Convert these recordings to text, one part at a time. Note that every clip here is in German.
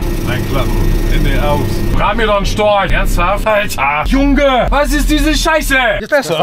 Ein Klappen. In die aus. Brat mir doch einen Storch. Ernsthaft? Alter. Junge. Was ist diese Scheiße? Ist besser.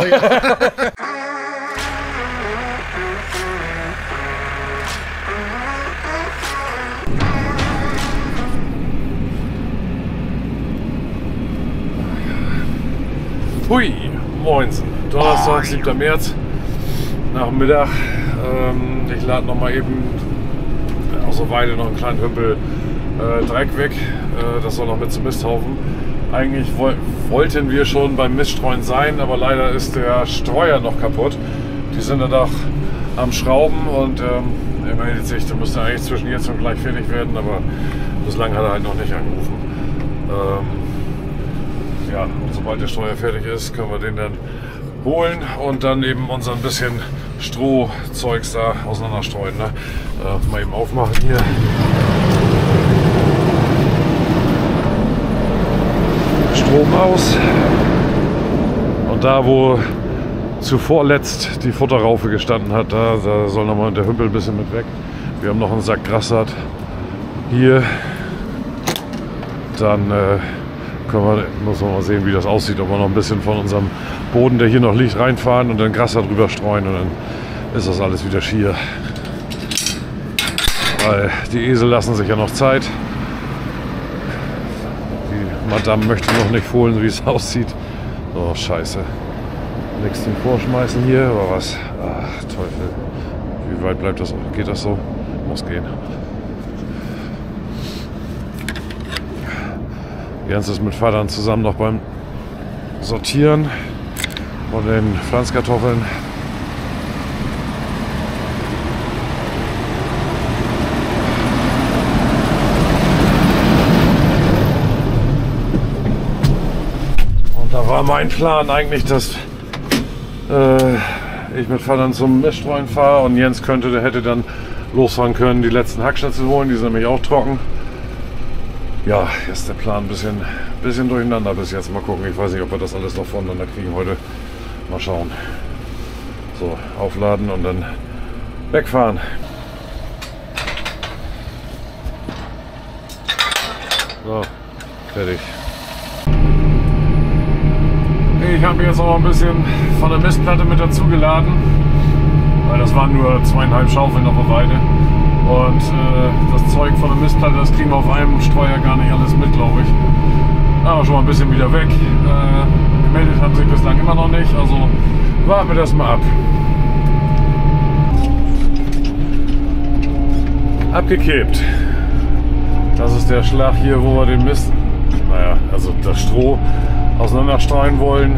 Hui. Moinsen. Donnerstag, 7. März. Nachmittag. Ich lade noch mal eben aus der Weide noch einen kleinen Hümpel Dreck weg. Das soll noch mit zum Misthaufen. Eigentlich wollten wir schon beim Miststreuen sein, aber leider ist der Streuer noch kaputt. Die sind dann auch am Schrauben und er meldet sich, der müsste eigentlich zwischen jetzt und gleich fertig werden, aber bislang hat er halt noch nicht angerufen. Ja, und sobald der Streuer fertig ist, können wir den dann holen und dann eben unser ein bisschen Strohzeugs da auseinanderstreuen. Ne? Mal eben aufmachen hier. Strom aus. Und da, wo zuvor letzt die Futterraufe gestanden hat, da soll nochmal der Hümpel ein bisschen mit weg. Wir haben noch einen Sack Grasssaat hier. Dann muss man mal sehen, wie das aussieht, ob wir noch ein bisschen von unserem Boden, der hier noch liegt, reinfahren und dann Gras drüber streuen und dann ist das alles wieder schier. Weil die Esel lassen sich ja noch Zeit. Die Madame möchte noch nicht fohlen, wie es aussieht. Oh, scheiße. Nichts zum Vorschmeißen hier, oder was? Ach, Teufel. Wie weit bleibt das? Geht das so? Muss gehen. Jens ist mit Vatern zusammen noch beim Sortieren von den Pflanzkartoffeln. Und da war mein Plan eigentlich, dass ich mit Vatern zum Miststreuen fahre und Jens hätte dann losfahren können, die letzten Hackschnitzel holen, die sind nämlich auch trocken. Ja, jetzt ist der Plan ein bisschen durcheinander bis jetzt. Mal gucken, ich weiß nicht, ob wir das alles noch voneinander kriegen heute. Mal schauen. So, aufladen und dann wegfahren. So, fertig. Ich habe jetzt auch ein bisschen von der Mistplatte mit dazu geladen, weil das waren nur 2,5 Schaufeln auf der Weide. Und das Zeug von der Mistplatte, das kriegen wir auf einem Streuer gar nicht alles mit, glaube ich. Aber schon mal ein bisschen wieder weg. Gemeldet hat sich bislang immer noch nicht, also warten wir das mal ab. Abgeklebt. Das ist der Schlag hier, wo wir den Mist, also das Stroh auseinanderstreuen wollen.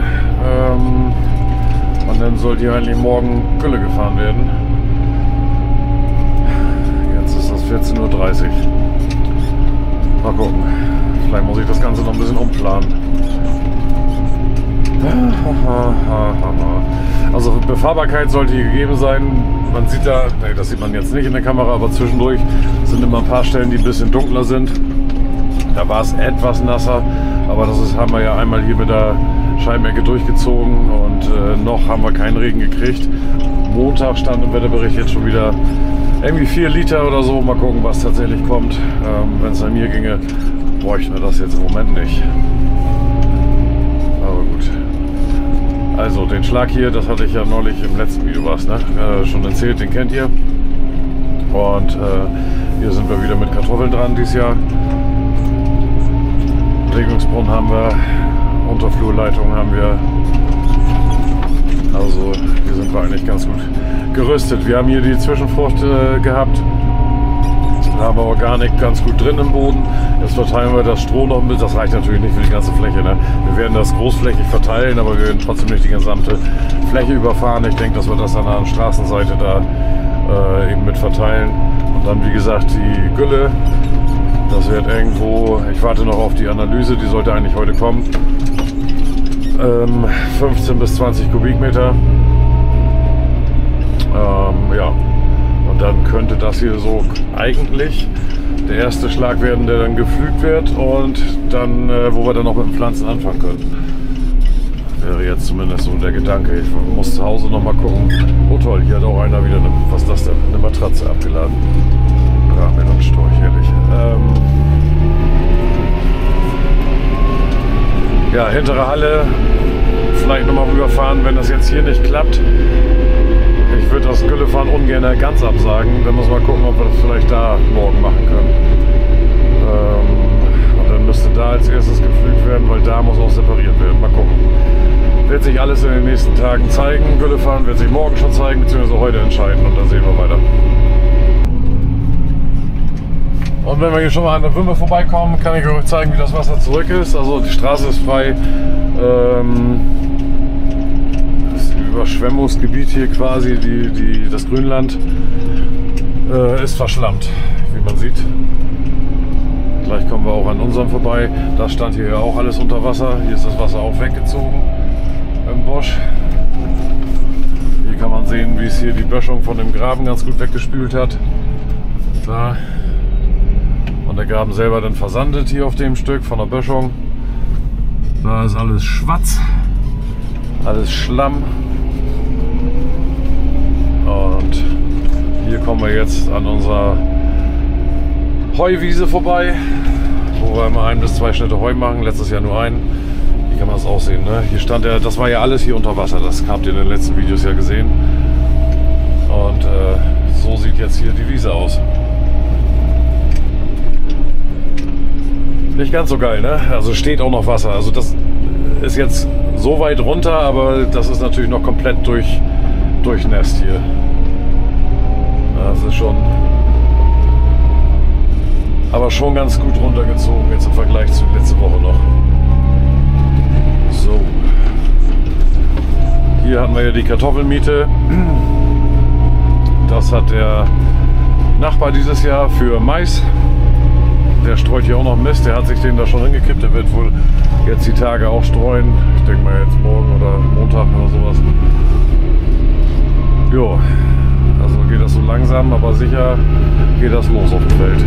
Und dann sollte hier eigentlich morgen Gülle gefahren werden. 14:30 Uhr. Mal gucken. Vielleicht muss ich das Ganze noch ein bisschen umplanen. Also Befahrbarkeit sollte hier gegeben sein. Man sieht da, das sieht man jetzt nicht in der Kamera, aber zwischendurch sind immer ein paar Stellen, die ein bisschen dunkler sind. Da war es etwas nasser, aber haben wir ja einmal hier mit der Scheibenecke durchgezogen und noch haben wir keinen Regen gekriegt. Montag stand im Wetterbericht jetzt schon wieder irgendwie 4 Liter oder so. Mal gucken, was tatsächlich kommt. Wenn es an mir ginge, bräuchten wir das jetzt im Moment nicht. Aber gut. Also den Schlag hier, das hatte ich ja neulich im letzten Video schon erzählt, den kennt ihr. Und hier sind wir wieder mit Kartoffeln dran dieses Jahr. Regungsbrunnen haben wir, Unterflurleitung haben wir. Also hier sind wir eigentlich ganz gut gerüstet. Wir haben hier die Zwischenfrucht gehabt. Da haben wir Organik ganz gut drin im Boden. Jetzt verteilen wir das Stroh noch mit. Das reicht natürlich nicht für die ganze Fläche. Ne? Wir werden das großflächig verteilen, aber wir werden trotzdem nicht die gesamte Fläche überfahren. Ich denke, dass wir das dann an der Straßenseite da eben mit verteilen. Und dann, wie gesagt, die Gülle. Das wird irgendwo, ich warte noch auf die Analyse, die sollte eigentlich heute kommen. 15 bis 20 Kubikmeter. Ja, und dann könnte das hier so eigentlich der erste Schlag werden, der dann gepflügt wird und dann, wo wir dann noch mit den Pflanzen anfangen können. Wäre jetzt zumindest so der Gedanke. Ich muss zu Hause noch mal gucken. Oh toll, hier hat auch einer wieder was ist das denn? Eine Matratze abgeladen. Ja, mit einem Storch, ehrlich. Ja, hintere Halle, vielleicht nochmal rüberfahren, wenn das jetzt hier nicht klappt. Ich würde das Güllefahren ungern ganz absagen. Dann muss man gucken, ob wir das vielleicht da morgen machen können. Und dann müsste da als erstes gepflügt werden, weil da muss auch separiert werden. Mal gucken. Wird sich alles in den nächsten Tagen zeigen. Güllefahren wird sich morgen schon zeigen, beziehungsweise heute entscheiden und dann sehen wir weiter. Und wenn wir hier schon mal an der Wümme vorbeikommen, kann ich euch zeigen, wie das Wasser zurück ist. Also die Straße ist frei. Das Überschwemmungsgebiet hier quasi, das Grünland, ist verschlammt, wie man sieht. Gleich kommen wir auch an unserem vorbei. Da stand hier ja auch alles unter Wasser. Hier ist das Wasser auch weggezogen im Bosch. Hier kann man sehen, wie es hier die Böschung von dem Graben ganz gut weggespült hat. Da. Und der Graben selber dann versandet hier auf dem Stück von der Böschung. Da ist alles Schwatz, alles Schlamm. Und hier kommen wir jetzt an unserer Heuwiese vorbei, wo wir immer 1 bis 2 Schnitte Heu machen, letztes Jahr nur einen. Hier kann man das auch sehen, ne? Hier stand ja, das war ja alles hier unter Wasser, das habt ihr in den letzten Videos ja gesehen. Und so sieht jetzt hier die Wiese aus. Nicht ganz so geil, ne? Also steht auch noch Wasser. Also das ist jetzt so weit runter, aber das ist natürlich noch komplett durchnässt hier. Das ist schon, aber schon ganz gut runtergezogen jetzt im Vergleich zu letzte Woche noch. So. Hier hatten wir ja die Kartoffelmiete. Das hat der Nachbar dieses Jahr für Mais. Der streut hier auch noch Mist, der hat sich den da schon hingekippt, der wird wohl jetzt die Tage auch streuen. Ich denke mal jetzt morgen oder Montag oder sowas. Jo, also geht das so langsam, aber sicher geht das los auf dem Feld.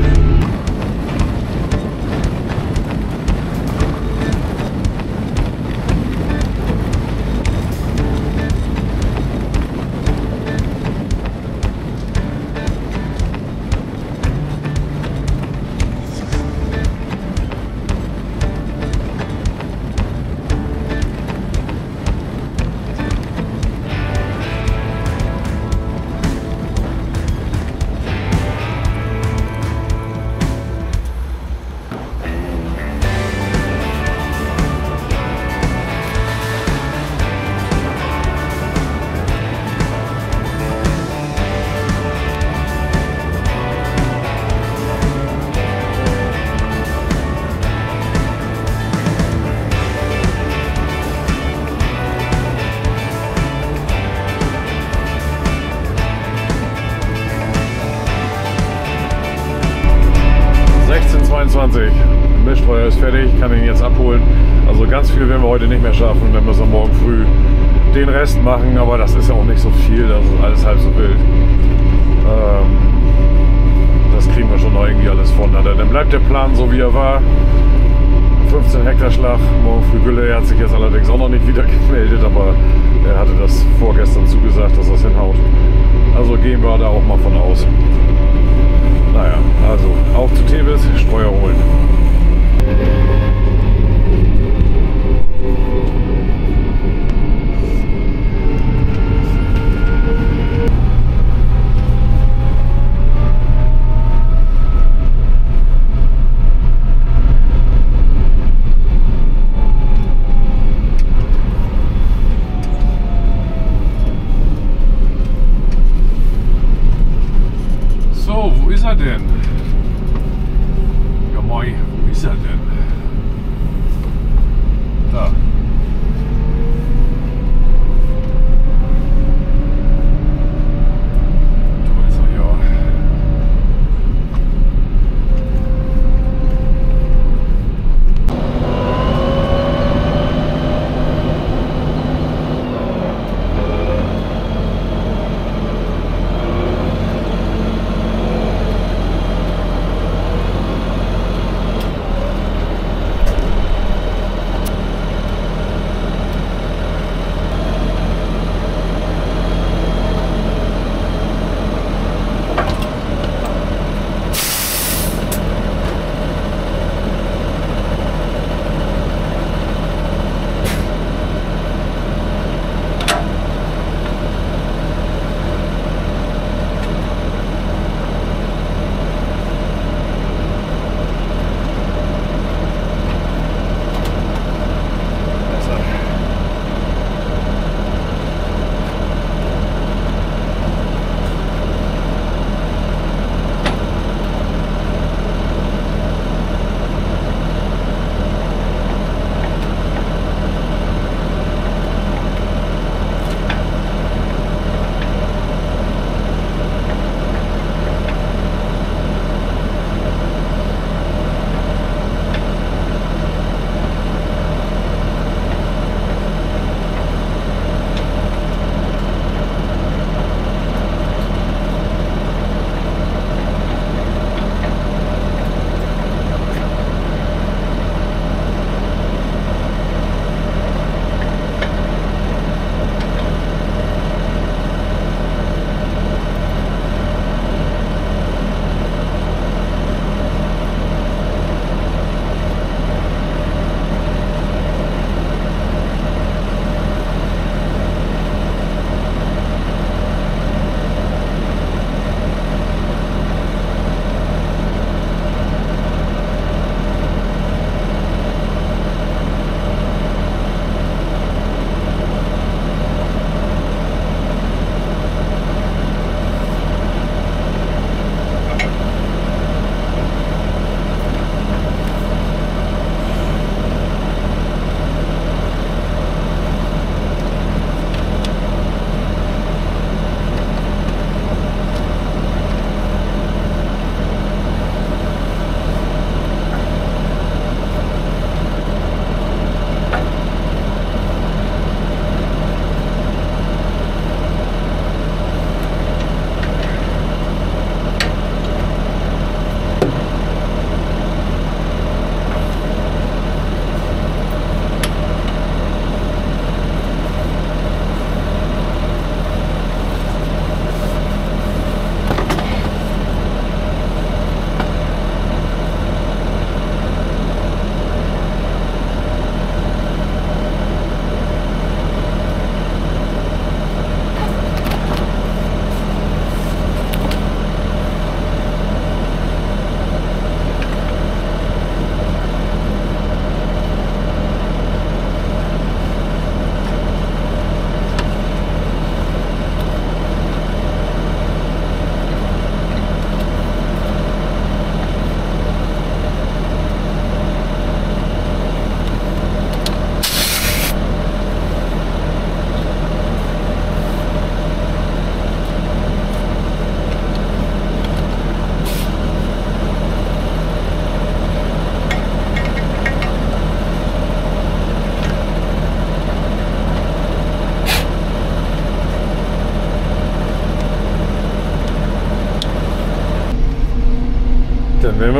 Mischstreuer ist fertig, kann ihn jetzt abholen. Also ganz viel werden wir heute nicht mehr schaffen. Dann müssen wir morgen früh den Rest machen, aber das ist ja auch nicht so viel, das ist alles halb so wild. Das kriegen wir schon noch irgendwie alles voneinander. Dann bleibt der Plan so wie er war. 15 Hektar Schlag, morgen früh Gülle. Er hat sich jetzt allerdings auch noch nicht wieder gemeldet, aber er hatte das vorgestern zugesagt, dass das hinhaut. Also gehen wir da auch mal von aus. Naja, also auf zu Tevis, Streuer holen. So, wo ist er denn?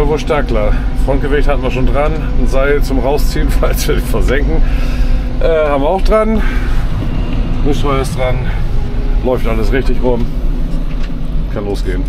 Ja, wohl stark klar. Frontgewicht hatten wir schon dran. Ein Seil zum Rausziehen, falls wir versenken. Haben wir auch dran. Mischsteuer ist dran. Läuft alles richtig rum. Kann losgehen.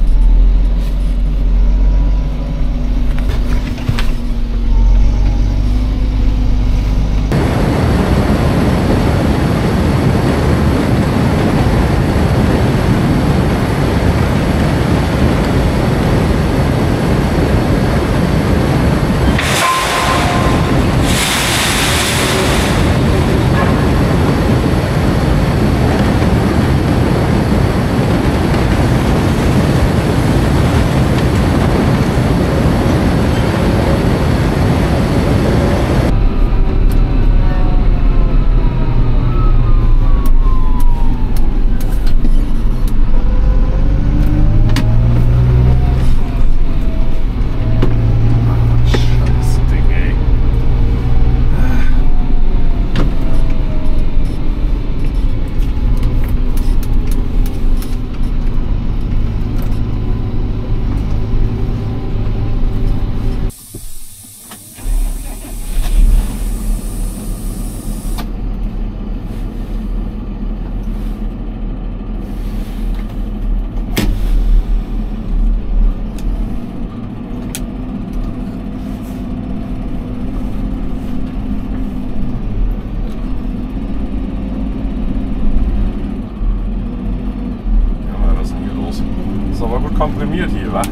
Komprimiert hier, was?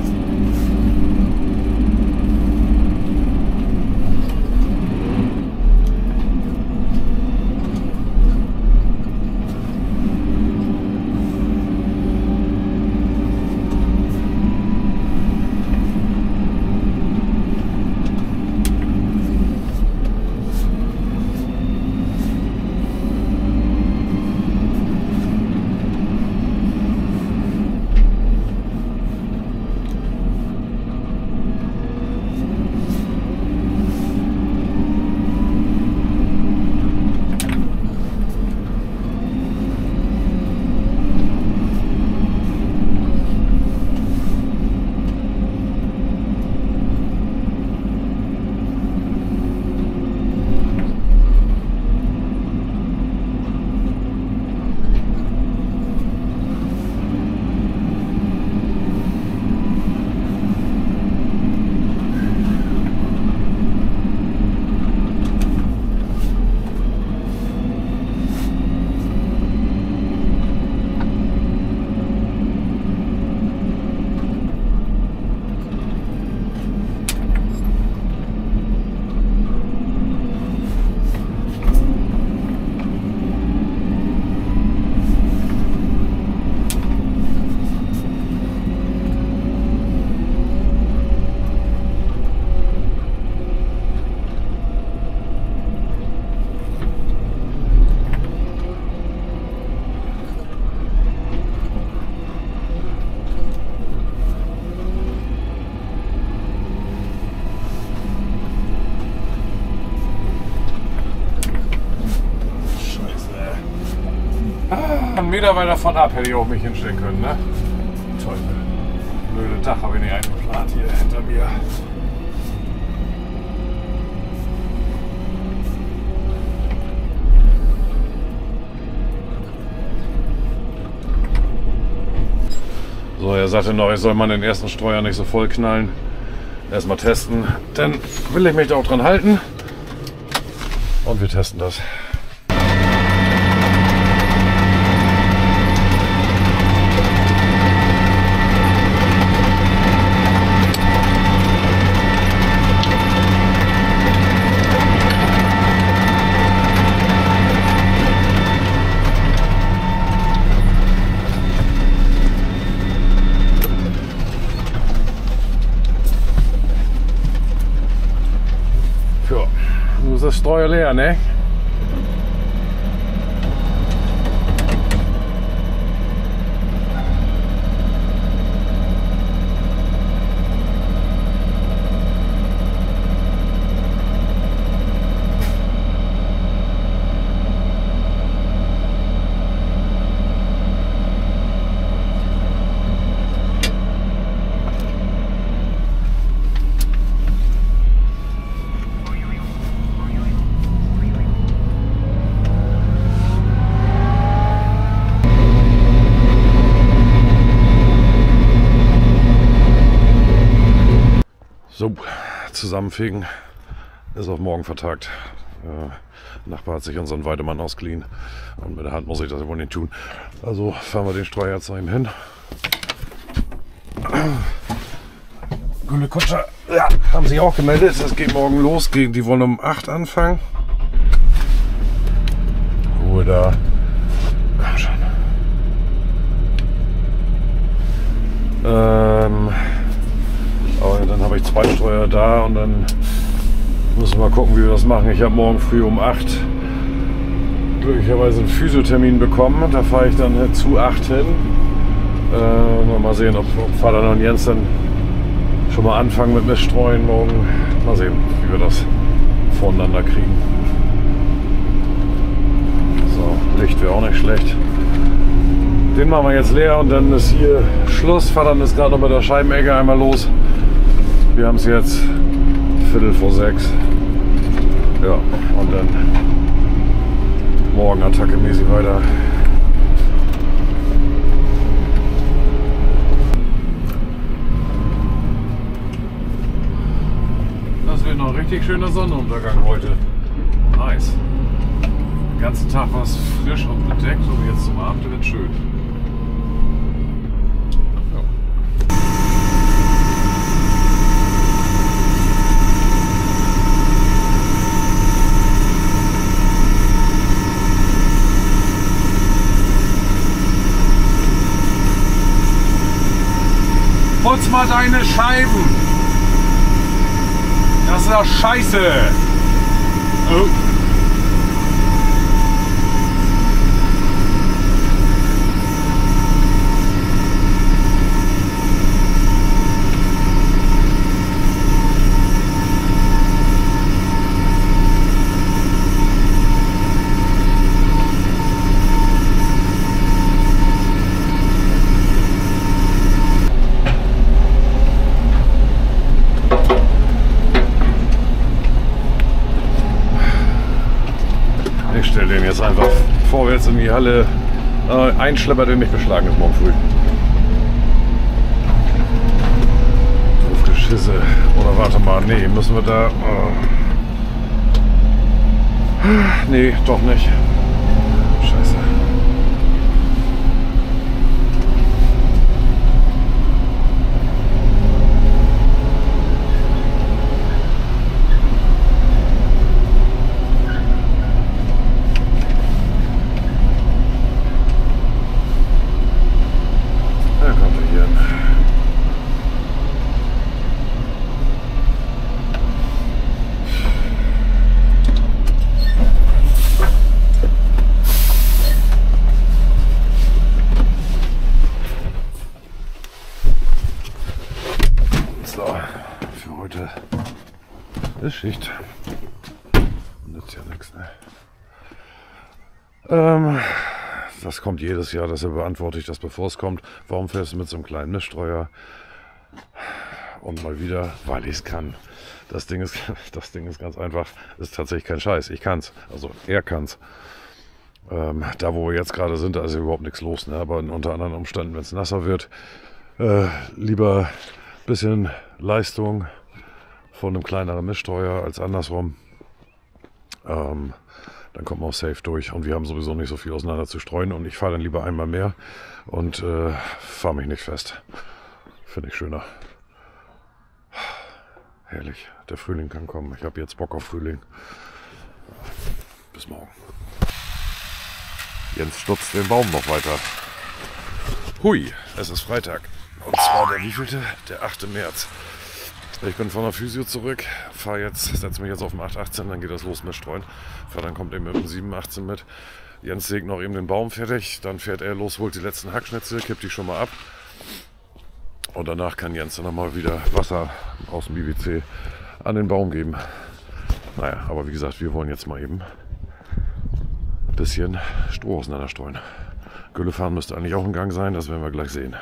Einen Meter weiter von ab hätte ich auch mich hinstellen können, ne? Toll. Blöde Dach habe ich nicht eingeplant hier hinter mir. So, er sagte noch, ich soll mal den ersten Streuer nicht so voll knallen. Erstmal testen. Dann will ich mich da auch dran halten. Und wir testen das. Nun ist das Streuer leer, ne? So, zusammenfegen ist auf morgen vertagt. Nachbar hat sich unseren Weidemann ausgeliehen und mit der Hand muss ich das wohl nicht tun. Also fahren wir den Streuer zu ihm hin. Gülle Kutscher, ja, haben sich auch gemeldet. Es geht morgen los. Die wollen um 8 anfangen. Ruhe da. Komm schon. Aber dann habe ich 2 Streuer da und dann müssen wir mal gucken, wie wir das machen. Ich habe morgen früh um 8 glücklicherweise einen Physiothermin bekommen. Da fahre ich dann zu 8 hin. Mal sehen, ob Vater und Jens dann schon mal anfangen mit Miststreuen morgen. Mal sehen, wie wir das voneinander kriegen. So, Licht wäre auch nicht schlecht. Den machen wir jetzt leer und dann ist hier Schluss. Vater ist gerade noch mit der Scheibenecke einmal los. Wir haben es jetzt 5:45. Ja, und dann morgen attackemäßig weiter. Das wird noch ein richtig schöner Sonnenuntergang heute. Nice. Den ganzen Tag war es frisch und bedeckt und jetzt zum Abend wird es schön. Putz mal deine Scheiben! Das ist doch scheiße! Oh. Ich stelle den jetzt einfach vorwärts in die Halle. Ein Schlepper, den nicht beschlagen ist morgen früh. Doof Geschisse. Oder warte mal, nee, müssen wir da... Nee, doch nicht. Scheiße. Für heute ist Schicht. Nützt ja nichts, ne? Das kommt jedes Jahr, deshalb beantworte ich das, bevor es kommt. Warum fährst du mit so einem kleinen Miststreuer? Und mal wieder, weil ich es kann. Das Ding ist ganz einfach. Ist tatsächlich kein Scheiß. Ich kann's. Also er kann's. Da wo wir jetzt gerade sind, da ist ja überhaupt nichts los. Ne? Aber unter anderen Umständen, wenn es nasser wird, lieber ein bisschen Leistung von einem kleineren Miststreuer als andersrum. Dann kommt man auch safe durch. Und wir haben sowieso nicht so viel auseinander zu streuen. Und ich fahre dann lieber einmal mehr und fahre mich nicht fest. Finde ich schöner. Herrlich. Der Frühling kann kommen. Ich habe jetzt Bock auf Frühling. Bis morgen. Jens stutzt den Baum noch weiter. Hui, es ist Freitag. Und zwar der wievielte? Der 8. März. Ich bin von der Physio zurück, setze mich jetzt auf den 818, dann geht das los mit Streuen. Vater kommt eben mit dem 718 mit. Jens sägt noch eben den Baum fertig, dann fährt er los, holt die letzten Hackschnitzel, kippt die schon mal ab. Und danach kann Jens dann nochmal wieder Wasser aus dem IWC an den Baum geben. Naja, aber wie gesagt, wir wollen jetzt mal eben ein bisschen Stroh auseinanderstreuen. Gülle fahren müsste eigentlich auch in Gang sein, das werden wir gleich sehen.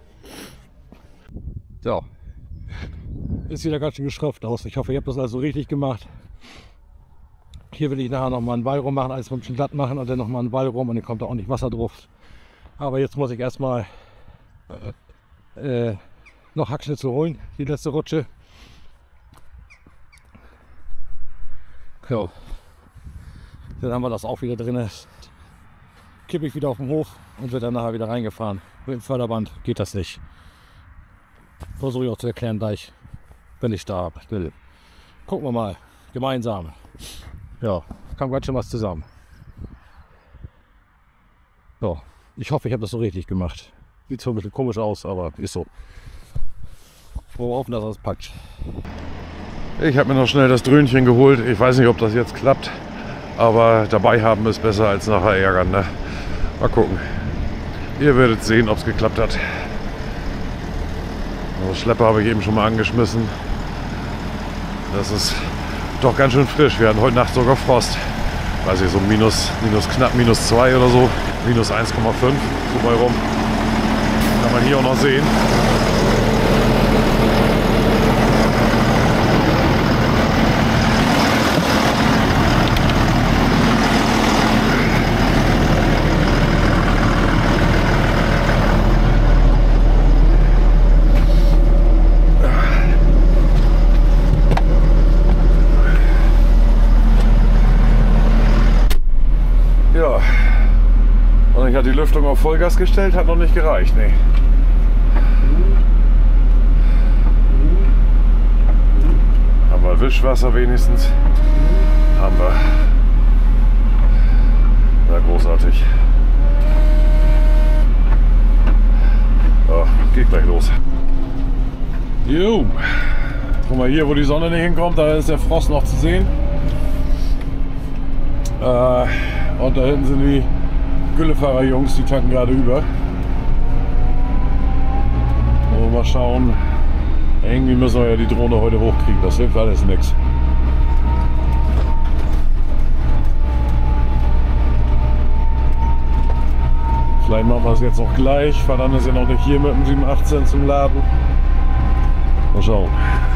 So, ist wieder ganz schön geschröpft aus. Ich hoffe, ihr habt das also richtig gemacht. Hier will ich nachher nochmal einen Wall rum machen, alles ein bisschen glatt machen und dann nochmal einen Wall rum und dann kommt da auch nicht Wasser drauf. Aber jetzt muss ich erstmal noch Hackschnitzel holen, die letzte Rutsche. Ja. Dann haben wir das auch wieder drin. Kippe ich wieder auf den Hof und wird dann nachher wieder reingefahren. Mit dem Förderband geht das nicht. Versuche ich auch zu erklären gleich, wenn ich da will. Gucken wir mal. Gemeinsam. Ja, kam ganz schön was zusammen. Ja, ich hoffe, ich habe das so richtig gemacht. Sieht zwar ein bisschen komisch aus, aber ist so. Wollen wir hoffen, dass das packt. Ich habe mir noch schnell das Dröhnchen geholt. Ich weiß nicht, ob das jetzt klappt. Aber dabei haben ist besser als nachher ärgern. Ne? Mal gucken. Ihr werdet sehen, ob es geklappt hat. Den Schlepper habe ich eben schon mal angeschmissen. Das ist doch ganz schön frisch. Wir hatten heute Nacht sogar Frost. Weiß ich, so knapp minus 2 oder so. Minus 1,5. So bei rum. Kann man hier auch noch sehen. Die Lüftung auf Vollgas gestellt, hat noch nicht gereicht. Nee. Aber Wischwasser wenigstens haben wir. Na, großartig. Ja, geht gleich los. Jo. Guck mal hier, wo die Sonne nicht hinkommt, da ist der Frost noch zu sehen. Und da hinten sind die Güllefahrer-Jungs, die tanken gerade über. Und mal schauen. Irgendwie müssen wir ja die Drohne heute hochkriegen. Das hilft alles nichts. Vielleicht machen wir es jetzt noch gleich. Verdammt, ist ja noch nicht hier mit dem 718 zum Laden. Mal schauen.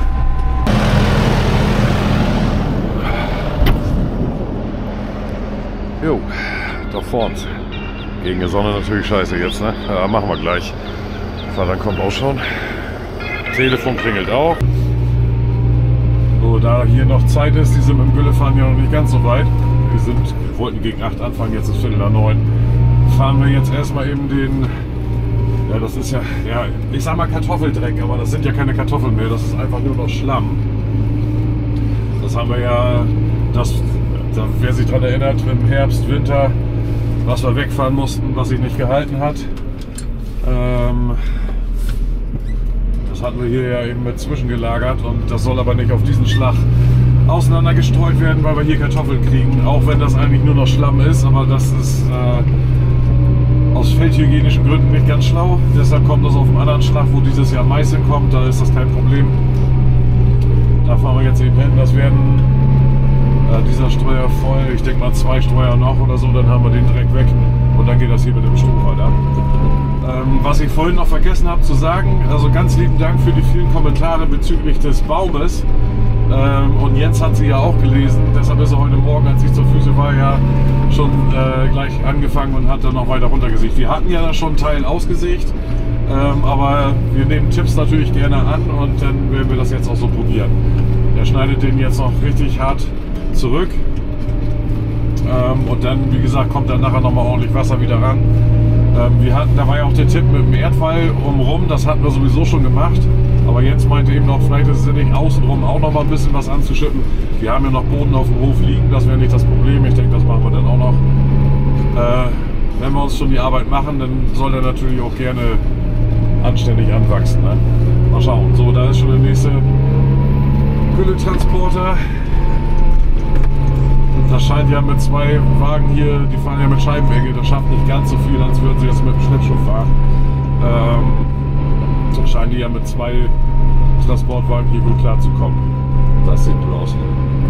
Jo, da vorne. Gegen die Sonne natürlich scheiße jetzt, ne? Ja, machen wir gleich. Vater kommt auch schon. Telefon klingelt auch. So, da hier noch Zeit ist, die sind mit dem Güllefahren ja noch nicht ganz so weit. Wir wollten gegen 8 anfangen, jetzt ist 8:45. Fahren wir jetzt erstmal eben den, ja das ist ja, ich sag mal Kartoffeldreck, aber das sind ja keine Kartoffeln mehr, das ist einfach nur noch Schlamm. Das haben wir ja, wer sich daran erinnert, im Herbst, Winter, was wir wegfahren mussten, was sich nicht gehalten hat. Das hatten wir hier ja eben mit zwischengelagert und das soll aber nicht auf diesen Schlag auseinandergestreut werden, weil wir hier Kartoffeln kriegen, auch wenn das eigentlich nur noch Schlamm ist, aber das ist aus feldhygienischen Gründen nicht ganz schlau. Deshalb kommt das auf einen anderen Schlag, wo dieses Jahr Mais hinkommt, da ist das kein Problem. Da fahren wir jetzt eben hin, das werden dieser Streuer voll, ich denke mal 2 Streuer noch oder so, dann haben wir den direkt weg und dann geht das hier mit dem Stroh weiter. Was ich vorhin noch vergessen habe zu sagen, also ganz lieben Dank für die vielen Kommentare bezüglich des Baumes. Und Jens hat sie ja auch gelesen, deshalb ist er heute Morgen, als ich zur Füße war, ja schon gleich angefangen und hat dann noch weiter runtergesägt. Wir hatten ja da schon einen Teil ausgesägt, aber wir nehmen Tipps natürlich gerne an und dann werden wir das jetzt auch so probieren. Er schneidet den jetzt noch richtig hart zurück und dann, wie gesagt, kommt dann nachher nochmal ordentlich Wasser wieder ran. Da war ja auch der Tipp mit dem Erdwall umrum, das hatten wir sowieso schon gemacht, aber Jens meinte eben noch, vielleicht ist es sinnig, außenrum auch noch mal ein bisschen was anzuschütten. Wir haben ja noch Boden auf dem Hof liegen, das wäre nicht das Problem, ich denke, das machen wir dann auch noch. Wenn wir uns schon die Arbeit machen, dann soll er natürlich auch gerne anständig anwachsen. Ne? Mal schauen, so, da ist schon der nächste Gülletransporter. Das scheint ja mit 2 Wagen hier, die fahren ja mit Scheibenwege, das schafft nicht ganz so viel, als würden sie jetzt mit dem Schlittschuh fahren. So scheinen die ja mit 2 Transportwagen hier gut klar zu kommen. Das sieht gut aus.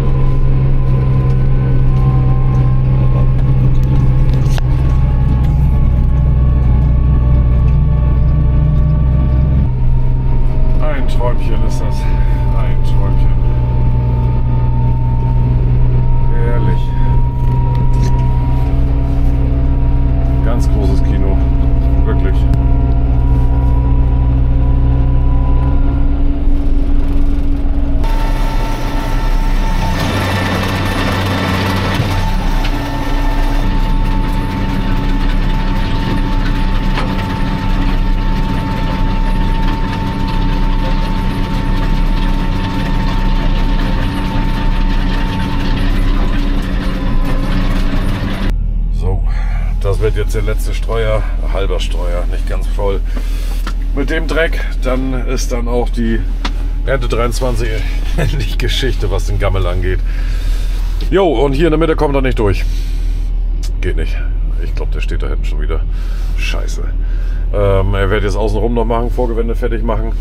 Ein Träumchen ist das. Ein Träumchen. Herrlich. Ganz großes Kino. Wirklich. wird jetzt der letzte Streuer, halber Streuer, nicht ganz voll. Mit dem Dreck, dann ist dann auch die Ernte 23 endlich Geschichte, was den Gammel angeht. Jo, und hier in der Mitte kommt er nicht durch. Geht nicht. Ich glaube, der steht da hinten schon wieder. Scheiße. Er wird jetzt außenrum noch machen, Vorgewände fertig machen.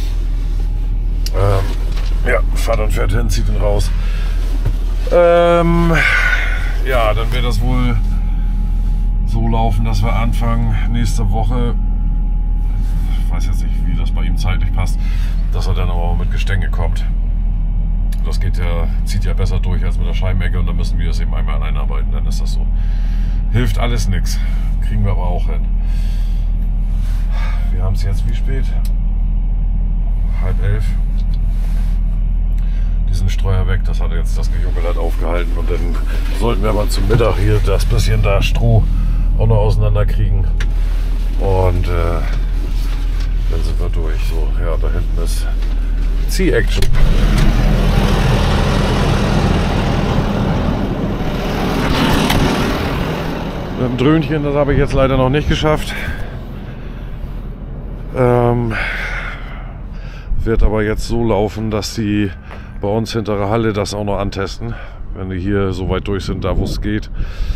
Ja, Vater fährt hin, zieht ihn raus. Ja, dann wird das wohl so laufen, dass wir Anfang nächste Woche, ich weiß jetzt nicht, wie das bei ihm zeitlich passt, dass er dann aber auch mit Gestänge kommt. Das geht ja, zieht ja besser durch als mit der Scheibenecke und dann müssen wir das eben einmal einarbeiten, dann ist das so. Hilft alles nichts, kriegen wir aber auch hin. Wir haben es jetzt wie spät? 10:30. Diesen Streuer weg, das hat jetzt das Gejunkel halt aufgehalten und dann sollten wir aber zum Mittag hier das bisschen da Stroh auch noch auseinander kriegen und dann sind wir durch. So, ja, da hinten ist Zieh-Action. Mit dem Dröhnchen, das habe ich jetzt leider noch nicht geschafft. Wird aber jetzt so laufen, dass die bei uns hinter der Halle das auch noch antesten. Wenn die hier so weit durch sind, da wo es geht.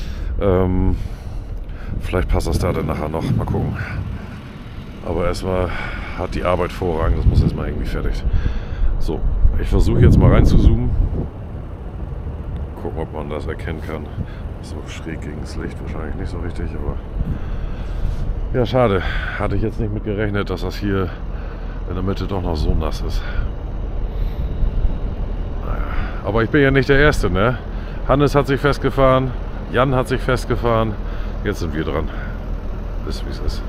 Vielleicht passt das da dann nachher noch. Mal gucken. Aber erstmal hat die Arbeit Vorrang. Das muss erstmal irgendwie fertig. So, ich versuche jetzt mal rein zu zoomen. Gucken, ob man das erkennen kann. So schräg gegen das Licht wahrscheinlich nicht so richtig, aber ja, schade. Hatte ich jetzt nicht mit gerechnet, dass das hier in der Mitte doch noch so nass ist. Naja, aber ich bin ja nicht der Erste, ne? Hannes hat sich festgefahren, Jan hat sich festgefahren, jetzt sind wir dran. Ist wie es ist.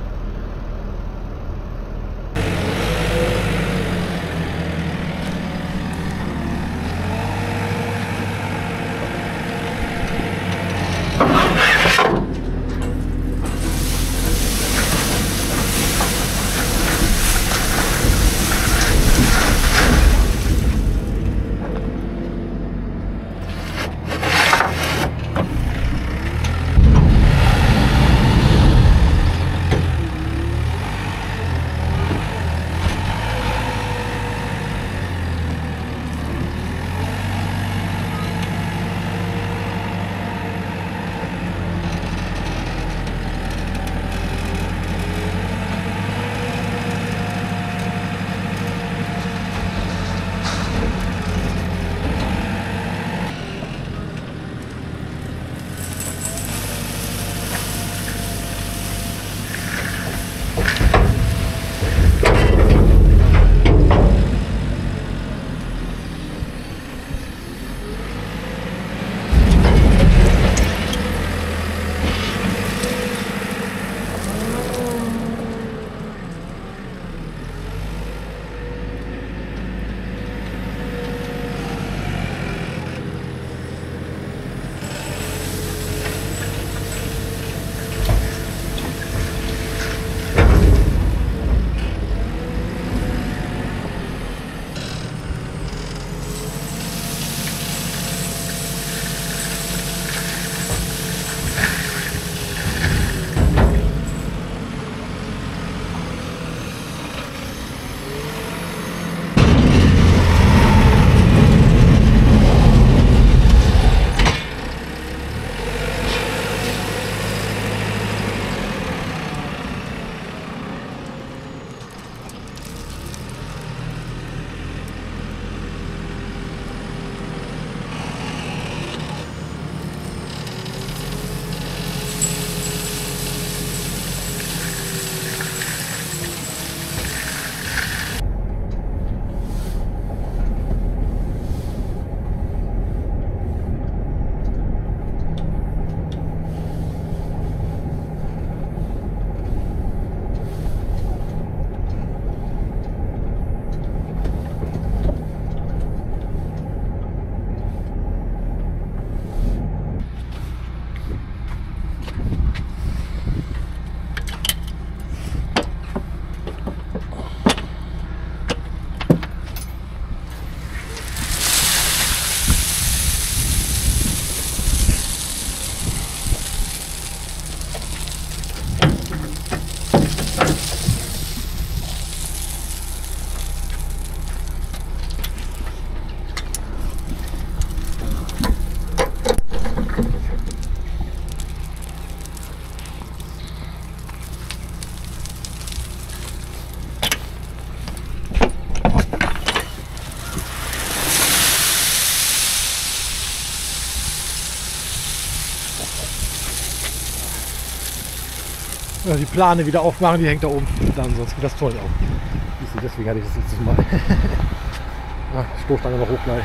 Ja, die Plane wieder aufmachen, die hängt da oben dann, sonst geht das Zeug auf. Deswegen hatte ich das letztes Mal. Stoßstange noch hoch gleich.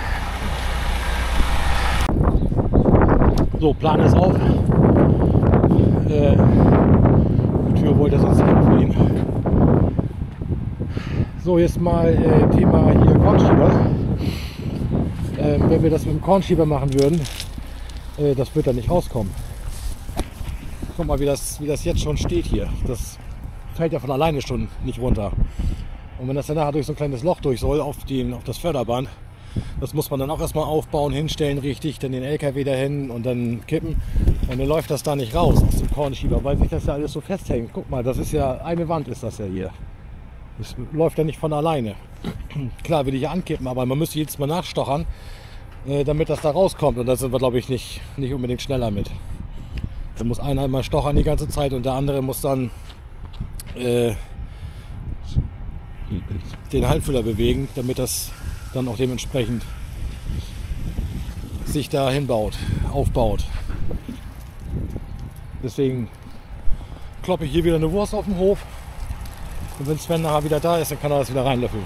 So, Plan ist auf. Die Tür wollte sonst nicht aufgehen. So, jetzt mal Thema hier Kornschieber. Wenn wir das mit dem Kornschieber machen würden, das wird da nicht rauskommen. Guck mal, wie das jetzt schon steht hier. Das fällt ja von alleine schon nicht runter. Und wenn das dann nachher durch so ein kleines Loch durch soll auf das Förderband, das muss man dann auch erstmal aufbauen, hinstellen richtig, dann den LKW dahin und dann kippen. Und dann läuft das da nicht raus aus dem Kornschieber, weil sich das ja alles so festhängt. Guck mal, das ist ja eine Wand, ist das ja hier. Das läuft ja nicht von alleine. Klar will ich ja ankippen, aber man müsste jedes Mal nachstochern, damit das da rauskommt. Und da sind wir, glaube ich, nicht unbedingt schneller mit. Da muss einer mal stochern die ganze Zeit und der andere muss dann den Halbfüller bewegen, damit das dann auch dementsprechend sich da hinbaut, aufbaut. Deswegen kloppe ich hier wieder eine Wurst auf den Hof und wenn Sven nachher wieder da ist, dann kann er das wieder reinlöffeln.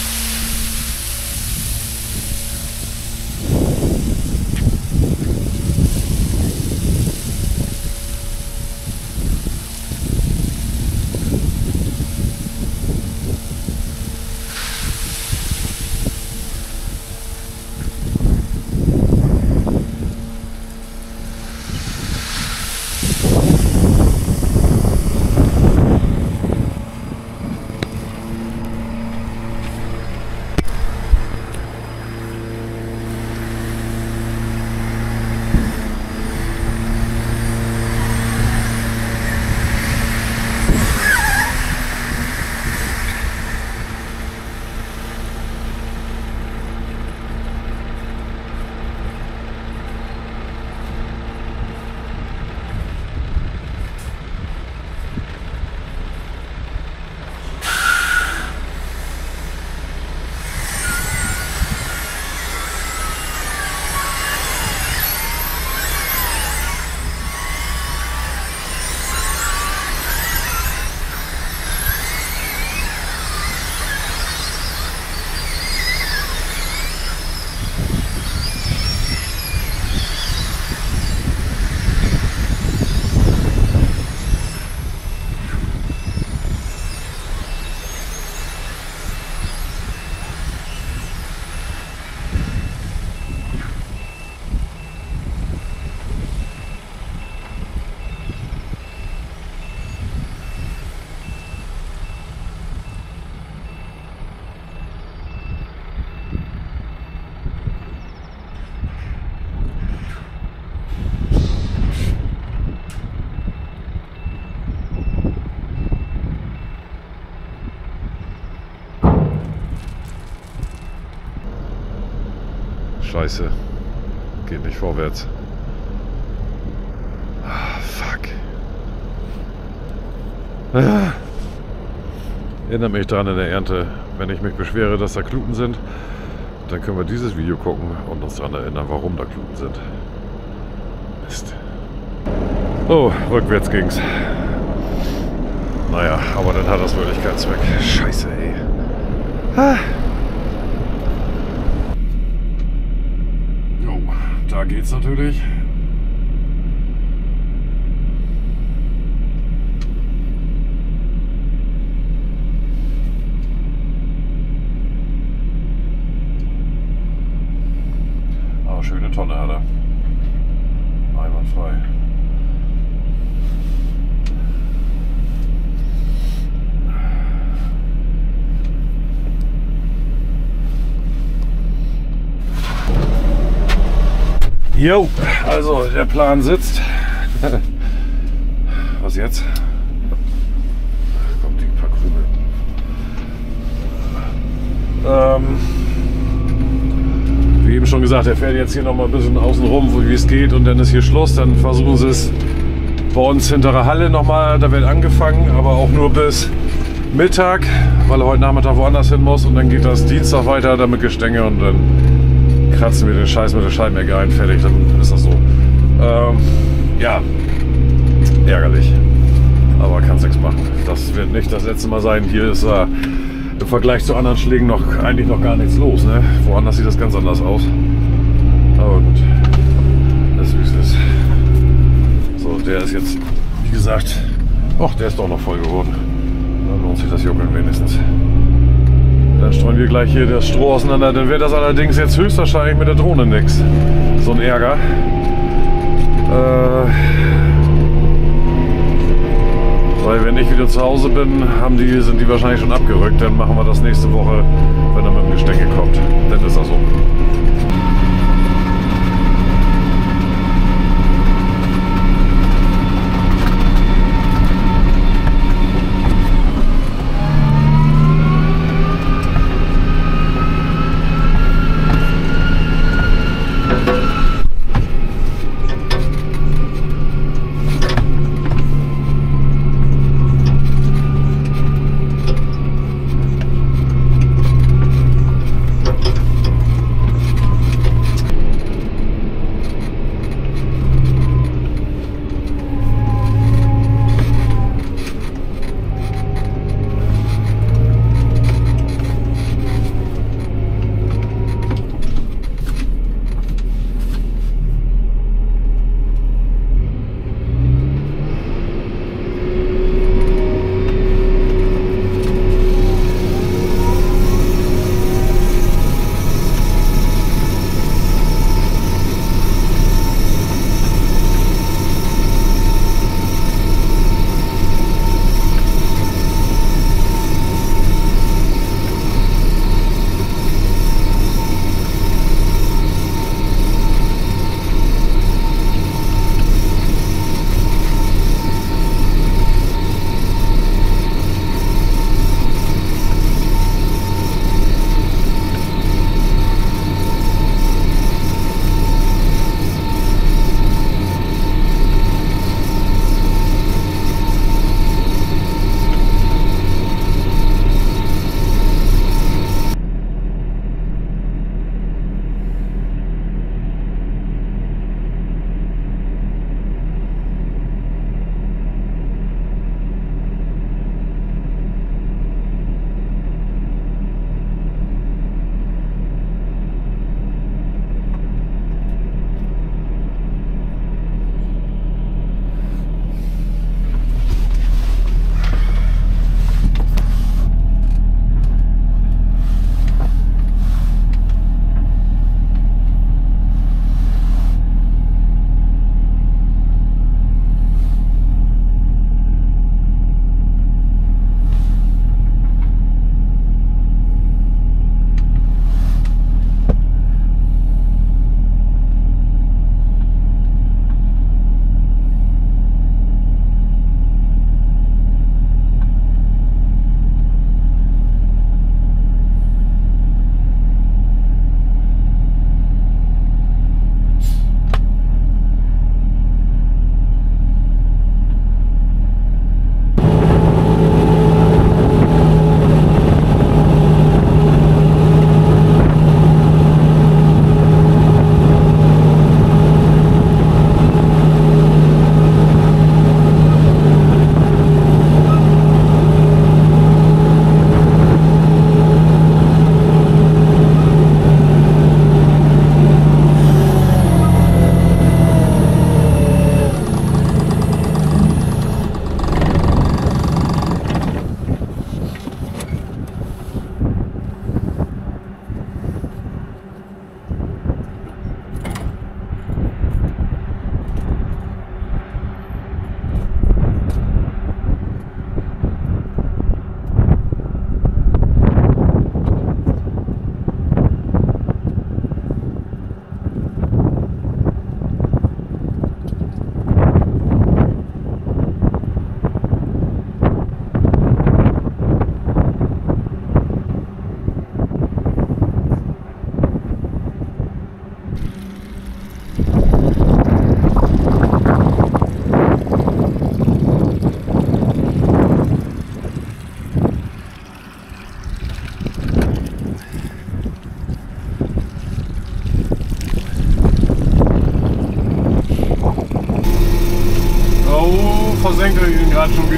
Scheiße. Geht nicht vorwärts. Ah, fuck. Ah. Erinnert mich dran in der Ernte, wenn ich mich beschwere, dass da Kluten sind, dann können wir dieses Video gucken und uns daran erinnern, warum da Kluten sind. Mist. Oh, rückwärts ging's. Naja, aber dann hat das wirklich keinen Zweck. Scheiße, ey. Ah. Jo, da geht's natürlich. Aber schöne Tonne hat er. Einwandfrei. Jo, also der Plan sitzt. Was jetzt? Kommt die paar Krümel. Wie eben schon gesagt, er fährt jetzt hier noch mal ein bisschen außen rum, wie es geht, und dann ist hier Schluss. Dann versuchen sie es bei uns hintere Halle nochmal. Da wird angefangen, aber auch nur bis Mittag, weil er heute Nachmittag woanders hin muss, und dann geht das Dienstag weiter, dann mit Gestänge, und dann kratzen wir den Scheiß mit der Scheibenecke ein, fertig, dann ist das so. Ja, ärgerlich. Aber kannst nichts machen. Das wird nicht das letzte Mal sein. Hier ist im Vergleich zu anderen Schlägen eigentlich noch gar nichts los. Ne? Woanders sieht das ganz anders aus. Aber gut, das ist wie es ist. So, der ist jetzt, wie gesagt, ach, der ist doch noch voll geworden. Dann lohnt sich das Juckeln wenigstens. Dann streuen wir gleich hier das Stroh auseinander. Dann wird das allerdings jetzt höchstwahrscheinlich mit der Drohne nichts. So ein Ärger. Weil wenn ich wieder zu Hause bin, sind die wahrscheinlich schon abgerückt. Dann machen wir das nächste Woche, wenn er mit dem Gestänge kommt. Dann ist das so.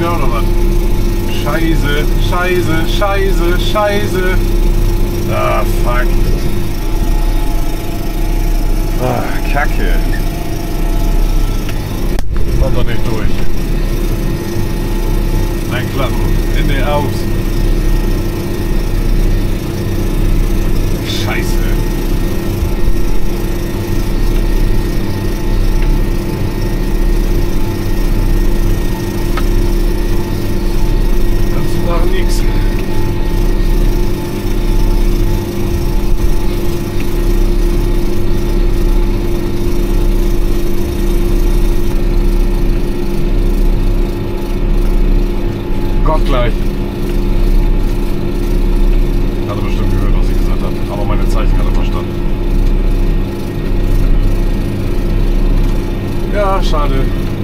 wieder auch noch was. Scheiße, scheiße, scheiße, scheiße. Ah, fuck. Ah, Kacke. Kommt doch nicht durch. Einklappen. Ende aus. Scheiße. Kannst du machen nix. Gott gleich. Hat er bestimmt gehört, was ich gesagt habe. Aber meine Zeichen hat er verstanden. Ja, schade.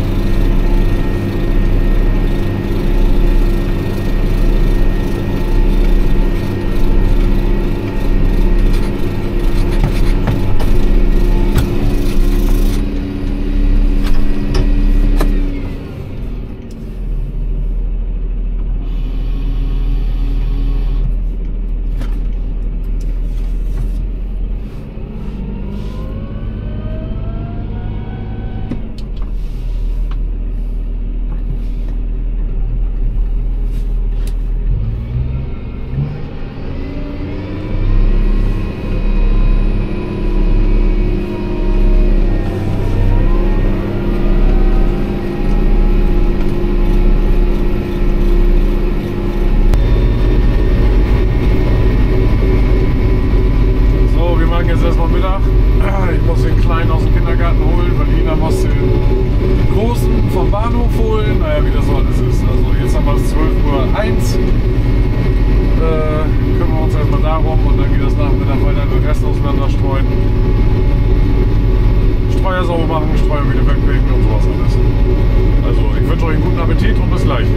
Ich muss den Kleinen aus dem Kindergarten holen, weil Ina muss den Großen vom Bahnhof holen. Naja, wie das so alles ist. Also jetzt haben wir es 12:01 Uhr. Kümmern wir uns erstmal darum und dann geht das Nachmittag weiter den Rest auseinander streuen. Streuer sauber machen, Streuer wieder wegwegen und sowas alles. Also ich wünsche euch einen guten Appetit und bis gleich.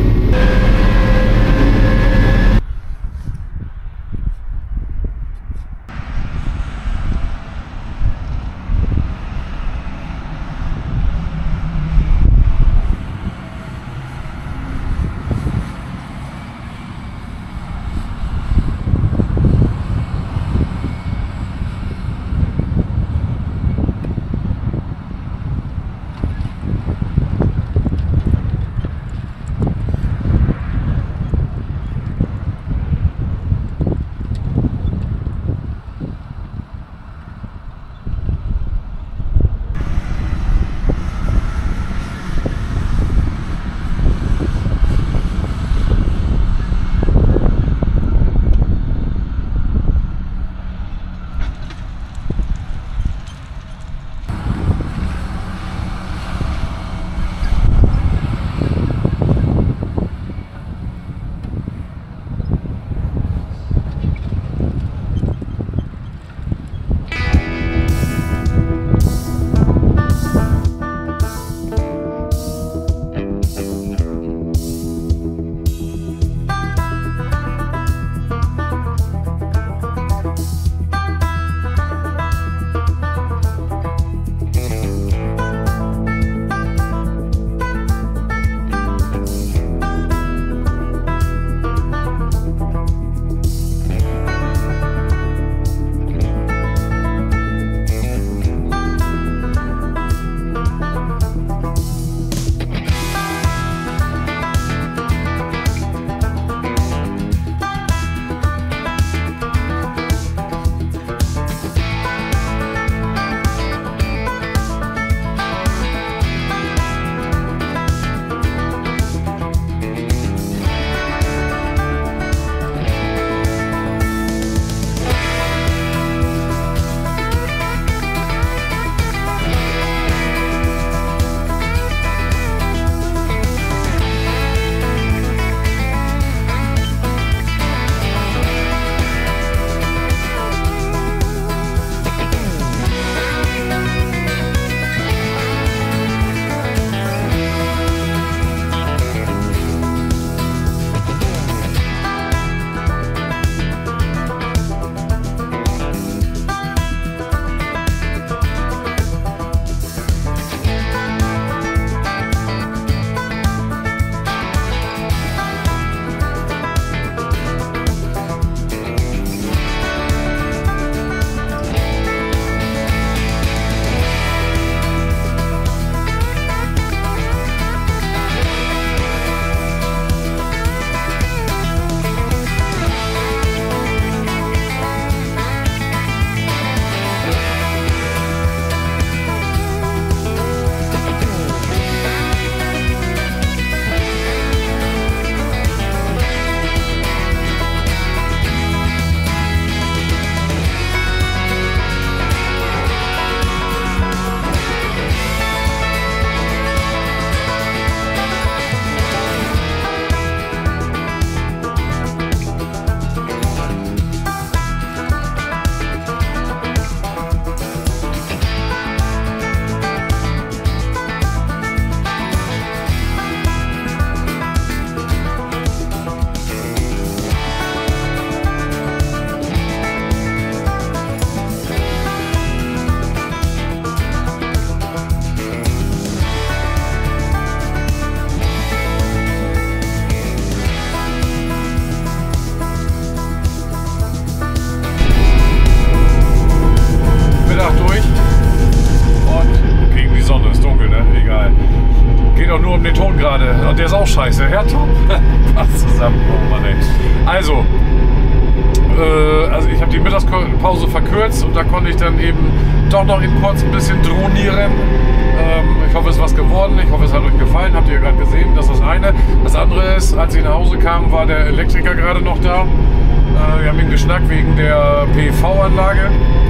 gerade. Und der ist auch scheiße. Ja, top. Passt zusammen. Oh Mann, ey. Also ich habe die Mittagspause verkürzt und da konnte ich dann eben doch noch eben kurz ein bisschen dronieren. Ich hoffe, es ist was geworden. Ich hoffe, es hat euch gefallen. Habt ihr ja gerade gesehen. Das ist das eine. Das andere ist, als ich nach Hause kam, war der Elektriker gerade noch da. Wir haben ihn geschnackt wegen der PV-Anlage.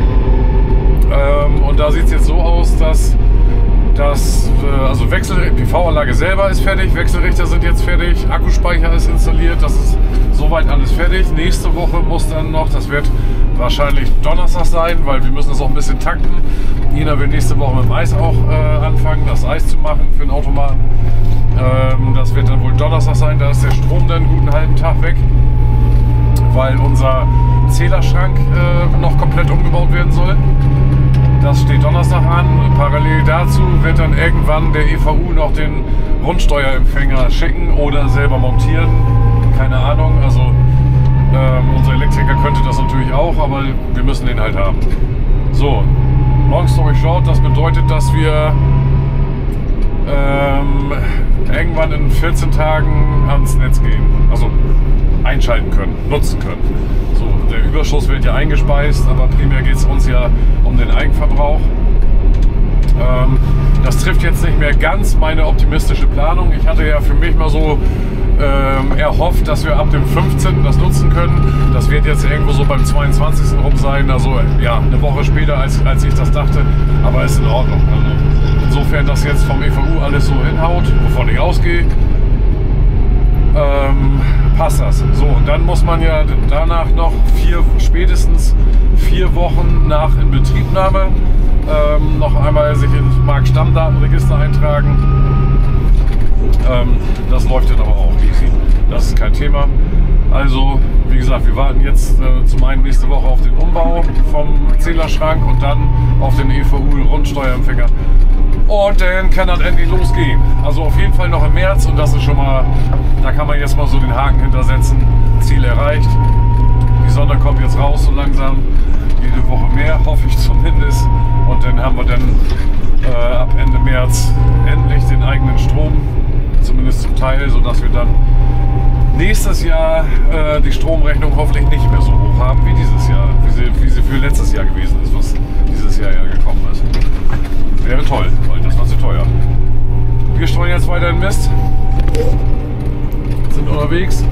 Und da sieht es jetzt so aus, dass also PV-Anlage selber ist fertig, Wechselrichter sind jetzt fertig, Akkuspeicher ist installiert, das ist soweit alles fertig. Nächste Woche muss dann noch, das wird wahrscheinlich Donnerstag sein, weil wir müssen das auch ein bisschen takten. Ina will nächste Woche mit dem Eis auch anfangen, das Eis zu machen für den Automaten. Das wird dann wohl Donnerstag sein, da ist der Strom dann einen guten halben Tag weg, weil unser Zählerschrank noch komplett umgebaut werden soll. Das steht Donnerstag an. Parallel dazu wird dann irgendwann der EVU noch den Rundsteuerempfänger schicken oder selber montieren. Keine Ahnung. Also unser Elektriker könnte das natürlich auch, aber wir müssen den halt haben. So, long story short, das bedeutet, dass wir irgendwann in 14 Tagen ans Netz gehen. Also einschalten können, nutzen können. So, der Überschuss wird ja eingespeist, aber primär geht es uns ja um den Eigenverbrauch. Das trifft jetzt nicht mehr ganz meine optimistische Planung. Ich hatte ja für mich mal so erhofft, dass wir ab dem 15. das nutzen können. Das wird jetzt irgendwo so beim 22. rum sein, also ja, eine Woche später als ich das dachte, aber ist in Ordnung. Also, insofern das jetzt vom EVU alles so hinhaut, wovon ich ausgehe, passt das. So, und dann muss man ja danach noch spätestens 4 Wochen nach Inbetriebnahme noch einmal sich ins Marktstammdatenregister eintragen. Das läuft dann aber auch easy. Das ist kein Thema. Also, wie gesagt, wir warten jetzt zum einen nächste Woche auf den Umbau vom Zählerschrank und dann auf den EVU-Rundsteuerempfänger. Und dann kann das endlich losgehen. Also auf jeden Fall noch im März und das ist schon mal, da kann man jetzt mal so den Haken hintersetzen. Ziel erreicht. Die Sonne kommt jetzt raus so langsam. Jede Woche mehr, hoffe ich zumindest. Und dann haben wir dann ab Ende März endlich den eigenen Strom. Zumindest zum Teil, sodass wir dann nächstes Jahr die Stromrechnung hoffentlich nicht mehr so hoch haben wie dieses Jahr. Wie sie für letztes Jahr gewesen ist, was dieses Jahr ja gekommen ist. Wäre toll, weil das war zu teuer. Wir streuen jetzt weiter in Mist. Sind unterwegs.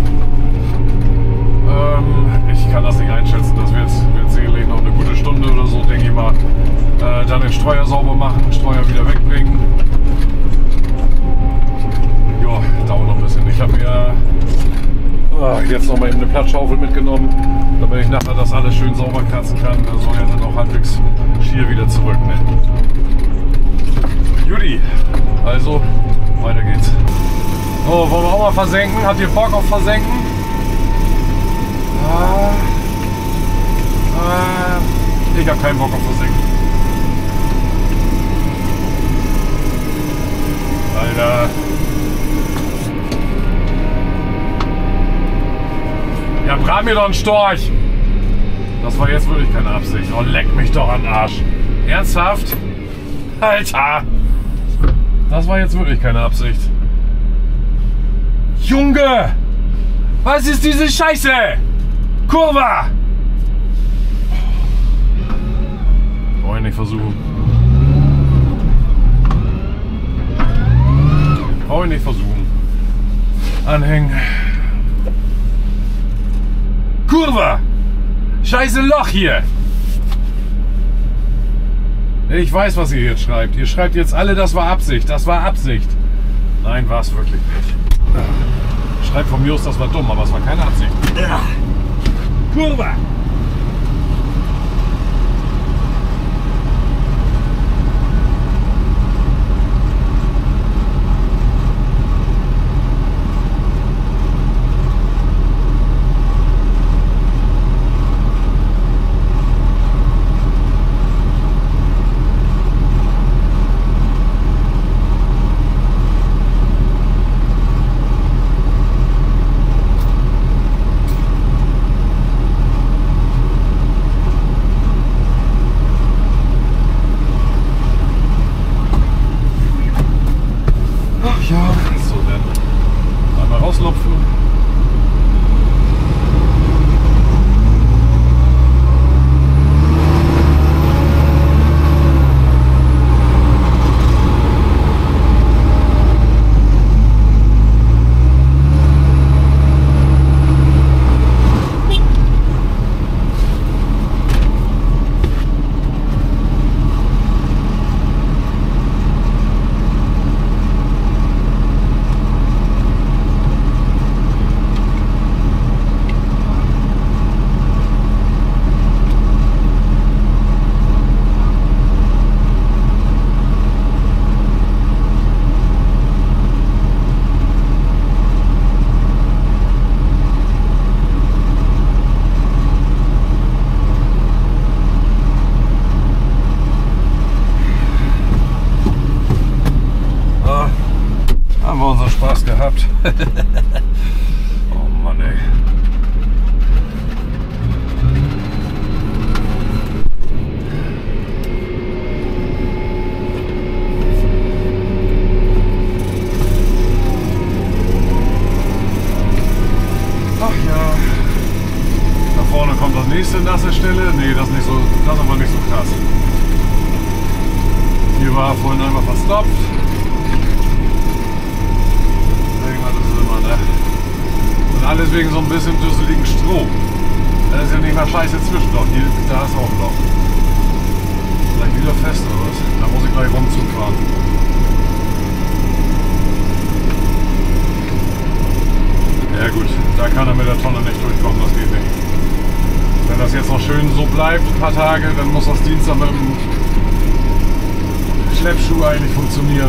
Ich kann das nicht einschätzen. Das wird sicherlich noch eine gute Stunde oder so, denke ich mal. Dann den Streuer sauber machen, den Streuer wieder wegbringen. Ja, dauert noch ein bisschen. Ich habe mir jetzt noch mal eben eine Platzschaufel mitgenommen, damit ich nachher das alles schön sauber kratzen kann. Da soll ja dann auch halbwegs schier wieder zurück. Ne? Judy, also weiter geht's. So, wollen wir auch mal versenken? Habt ihr Bock auf Versenken? Ich habe keinen Bock auf Versenken. Alter. Ja, brat mir doch einen Storch. Das war jetzt wirklich keine Absicht. Oh, leck mich doch an den Arsch. Ernsthaft? Alter. Das war jetzt wirklich keine Absicht. Junge! Was ist diese Scheiße? Kurva! Wollen wir nicht versuchen. Wollen wir nicht versuchen. Anhängen. Kurva! Scheiße Loch hier! Ich weiß, was ihr jetzt schreibt. Ihr schreibt jetzt alle, das war Absicht. Das war Absicht. Nein, war es wirklich nicht. Schreibt von mir aus, das war dumm, aber es war keine Absicht. Kurva! Spaß gehabt. Oh Mann, ey. Ach ja. Da vorne kommt das nächste nasse Stelle. Nee, das ist aber nicht so krass. Hier war vorhin einfach verstopft. Und alles wegen so ein bisschen dusseligen Stroh. Da ist ja nicht mal scheiße Zwischenloch. Hier, da ist auch ein Loch. Vielleicht wieder fest oder was? Da muss ich gleich rumzufahren. Ja gut, da kann er mit der Tonne nicht durchkommen, das geht nicht. Wenn das jetzt noch schön so bleibt, ein paar Tage, dann muss das Dienstag mit dem Schleppschuh eigentlich funktionieren.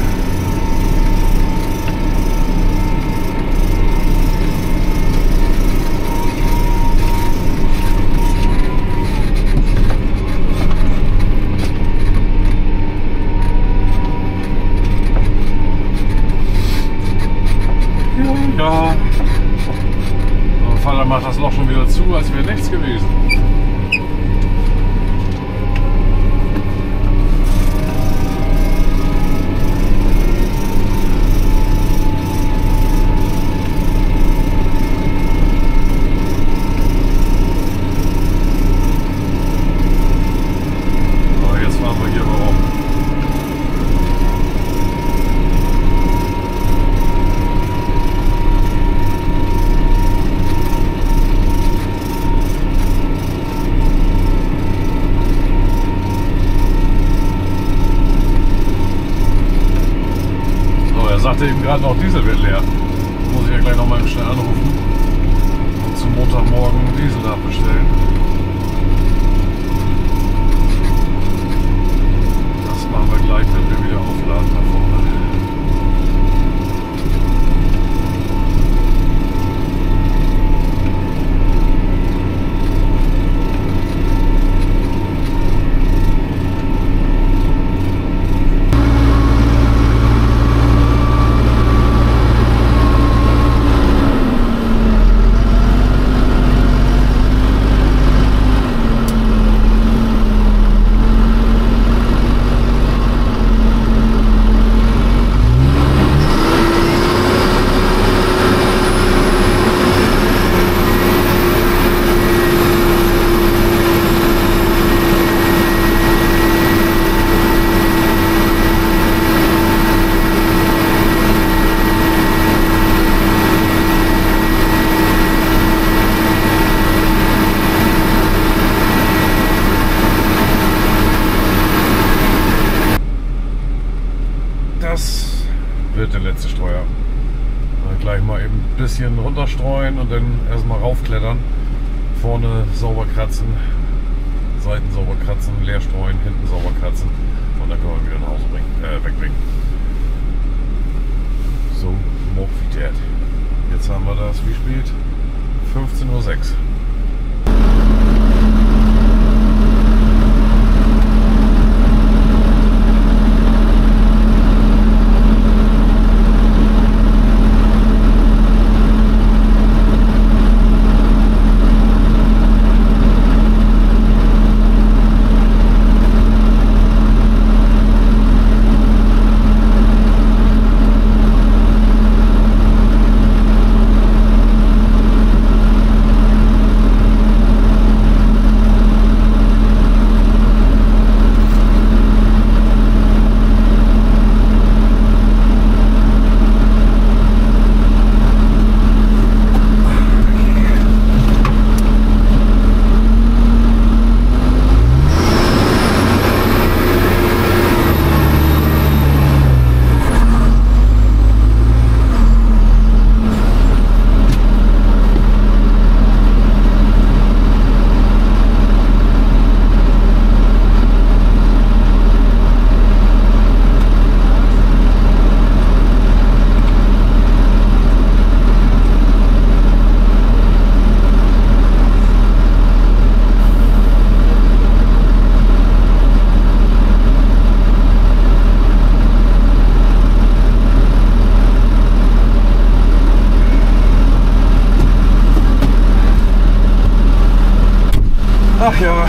Ja, mein Vater macht das Loch schon wieder zu, als wäre nichts gewesen. So, jetzt fahren wir hier mal rum. Sagte eben gerade noch, Diesel wird leer. Muss ich ja gleich noch mal schnell anrufen und zum Montagmorgen Diesel nachbestellen. Das machen wir gleich, wenn wir wieder aufladen da vorne. Das wird der letzte Streuer. Gleich mal eben ein bisschen runterstreuen und dann erstmal raufklettern. Vorne sauber kratzen, Seiten sauber kratzen, leer streuen, hinten sauber kratzen und dann können wir wieder nach Hause wegbringen. So, Mokvität. Jetzt haben wir das, wie spät? 15:06 Uhr. ja.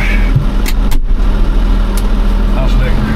Arschlecken.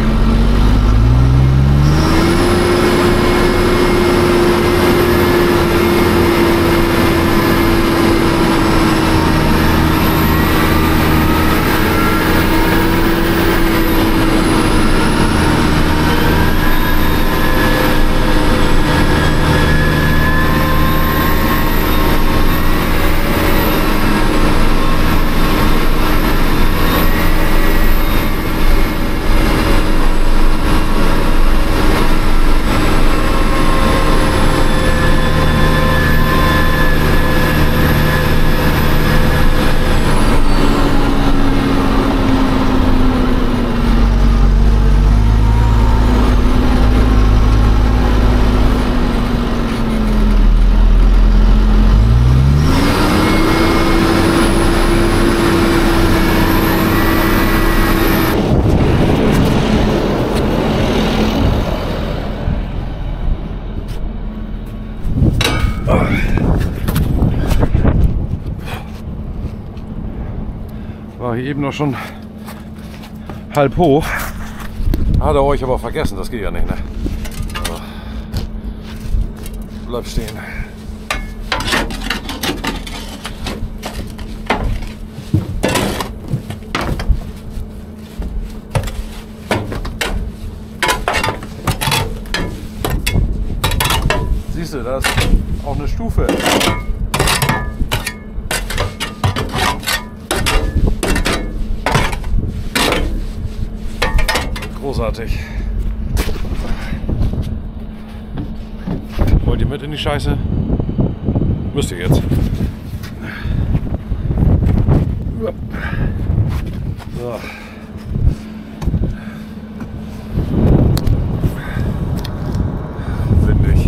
War hier eben noch schon halb hoch. Hat er euch aber vergessen, das geht ja nicht, ne? So. Bleib stehen. Siehst du, das ist auch eine Stufe. Großartig. Wollt ihr mit in die Scheiße? Müsst ihr jetzt. So. Windig.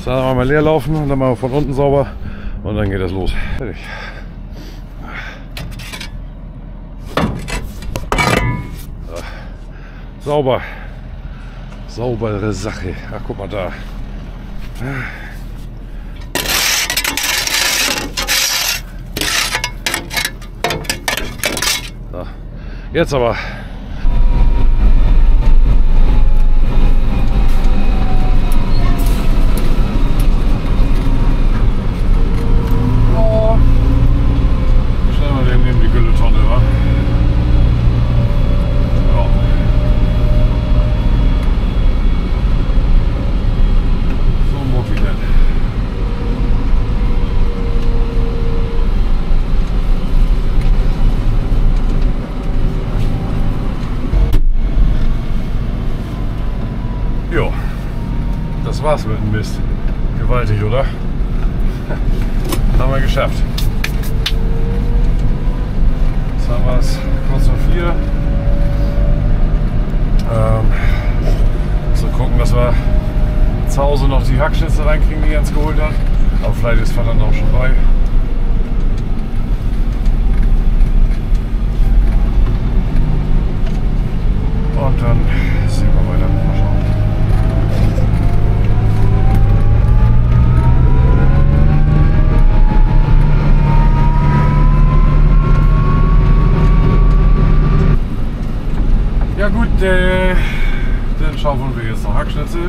Dann einmal leer laufen und dann mal von unten sauber und dann geht das los. Fertig. So. Sauber. Saubere Sache. Ach, guck mal da. So. Jetzt aber. Jo, das war's mit dem Mist. Gewaltig, oder? Haben wir geschafft. Jetzt haben wir es kurz vor 4. So gucken, dass wir zu Hause noch die Hackschnitze reinkriegen, die Jens geholt hat. Aber vielleicht ist Vater auch schon bei. Und dann sehen wir weiter. Mal schauen. Ja gut, dann schaufeln wir jetzt noch Hackschnitzel.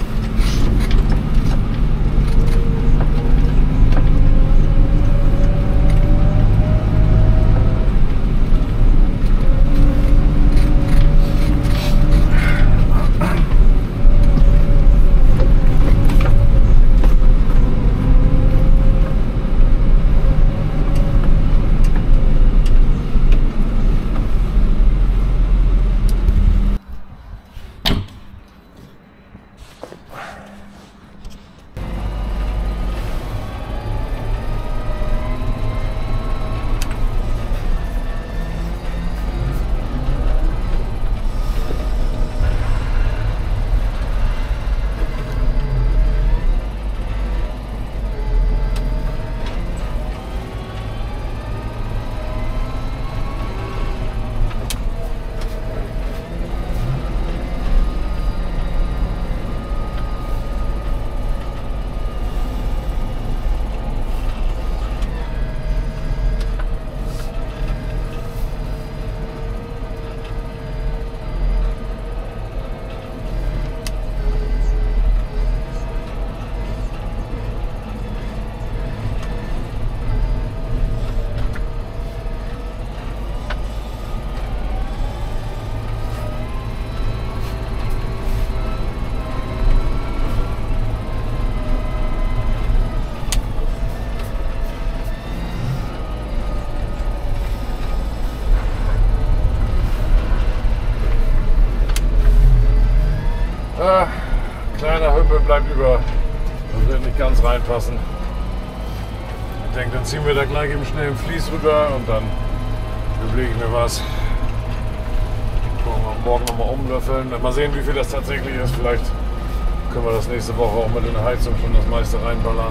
Kleiner Hüppel bleibt über. Das wird nicht ganz reinpassen. Ich denke, dann ziehen wir da gleich eben schnell im Vlies rüber und dann überlege ich mir was. Gucken wir morgen nochmal umlöffeln. Mal sehen, wie viel das tatsächlich ist. Vielleicht können wir das nächste Woche auch mit in der Heizung schon das meiste reinballern.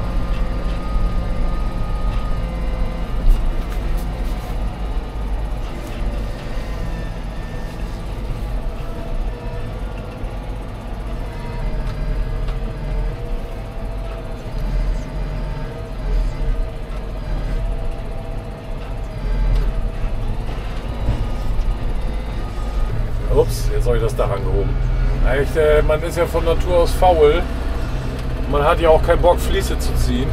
Ups, jetzt habe ich das Dach angehoben. Eigentlich, man ist ja von Natur aus faul. Man hat ja auch keinen Bock, Fliese zu ziehen.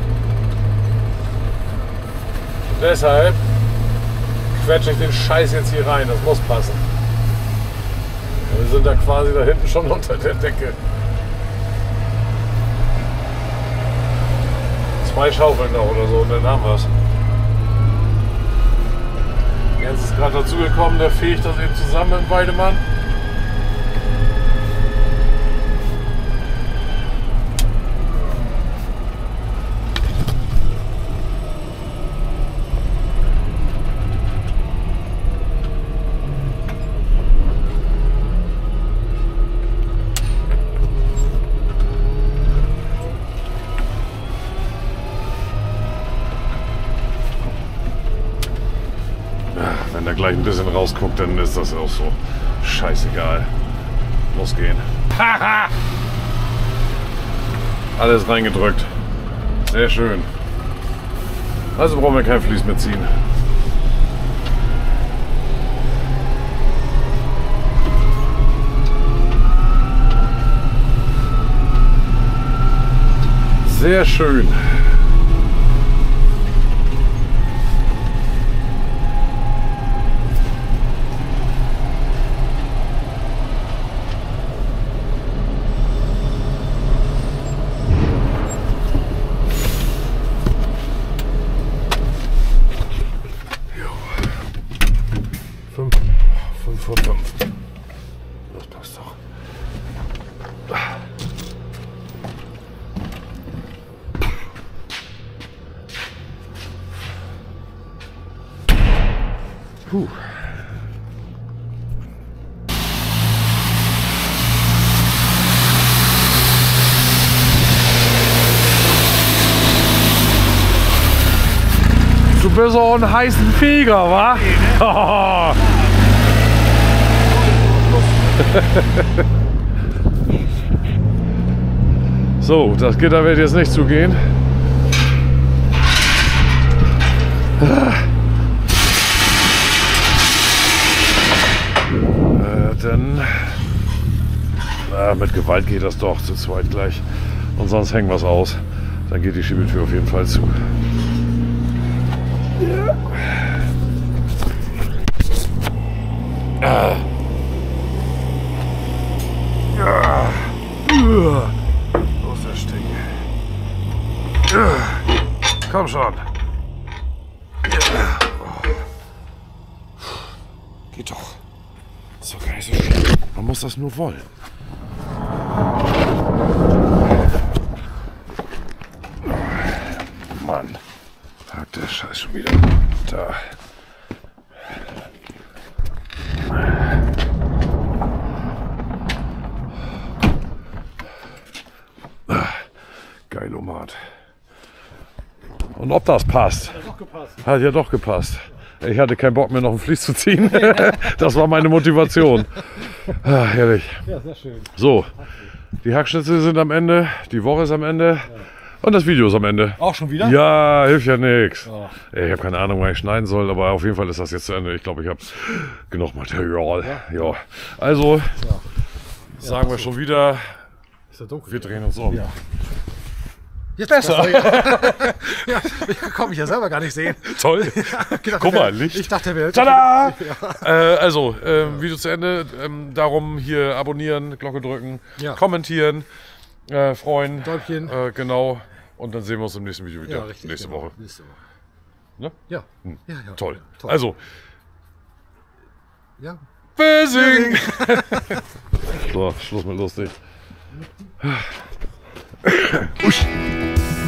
Und deshalb quetsche ich den Scheiß jetzt hier rein. Das muss passen. Wir sind da quasi da hinten schon unter der Decke. 2 Schaufeln noch oder so und dann haben wir es. Jens ist gerade dazugekommen, der fegt das eben zusammen mit dem Weidemann. wenn er gleich ein bisschen rausguckt, dann ist das auch so scheißegal. Losgehen. Haha! Alles reingedrückt. Sehr schön. Also brauchen wir kein Vlies mehr ziehen. Sehr schön. Fünf vor 5. Das passt doch. Puh. Du bist auch ein heißen Feger, wa? Oh. So, das Gitter wird jetzt nicht zugehen. Dann mit Gewalt geht das doch zu zweit gleich. Und sonst hängen wir es aus. Dann geht die Schiebetür auf jeden Fall zu. Ja. Los, das Ding. Komm schon. Geht doch. Ist doch gar nicht so schlimm. Man muss das nur wollen. Mann. Hakt der Scheiß schon wieder. Da. Geilomat. Und ob das passt? Hat doch gepasst. Hat ja doch gepasst. Ich hatte keinen Bock mehr noch ein Vlies zu ziehen. Das war meine Motivation. Ah, herrlich. Ja, sehr schön. So, die Hackschnitzel sind am Ende, die Woche ist am Ende und das Video ist am Ende. Auch schon wieder? Ja, hilft ja nichts. Oh. Ich habe keine Ahnung, wann ich schneiden soll, aber auf jeden Fall ist das jetzt zu Ende. Ich glaube, ich habe genug Material. Ja. Also, sagen wir schon wieder, Ist ja dunkel. wir drehen uns um. Ja. Jetzt besser. Ja, ich konnte mich ja selber gar nicht sehen. Toll. Gedacht, Guck mal, Licht. Ich dachte, wir Tada! Also, Video zu Ende. Darum hier abonnieren, Glocke drücken, Ja. kommentieren, freuen. Däumchen. Genau. Und dann sehen wir uns im nächsten Video wieder. Ja, richtig. Nächste genau. Woche. Nächste Woche. Ne? Ja. Ja. Toll. Toll. Also, Ja. Bösing! So, Schluss mit lustig. Usch.